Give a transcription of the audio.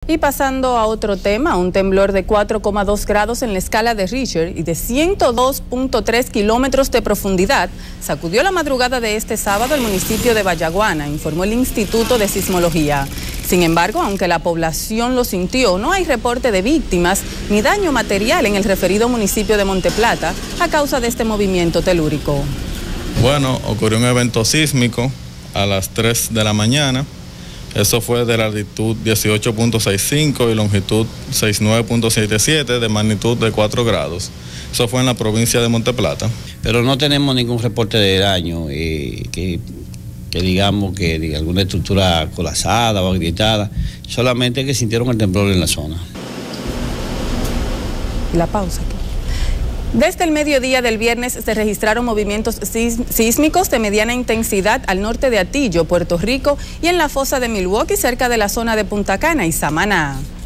Y pasando a otro tema, un temblor de 4,2 grados en la escala de Richter y de 102.3 kilómetros de profundidad sacudió la madrugada de este sábado el municipio de Vallaguana, informó el Instituto de Sismología. Sin embargo, aunque la población lo sintió, no hay reporte de víctimas ni daño material en el referido municipio de Monteplata a causa de este movimiento telúrico. Bueno, ocurrió un evento sísmico a las 3 de la mañana. Eso fue de la altitud 18.65 y longitud 69.77 de magnitud de 4 grados. Eso fue en la provincia de Monteplata. Pero no tenemos ningún reporte de daño, que digamos que de alguna estructura colapsada o agrietada, solamente que sintieron el temblor en la zona. La pausa aquí. Desde el mediodía del viernes se registraron movimientos sísmicos de mediana intensidad al norte de Atillo, Puerto Rico, y en la fosa de Milwaukee, cerca de la zona de Punta Cana y Samaná.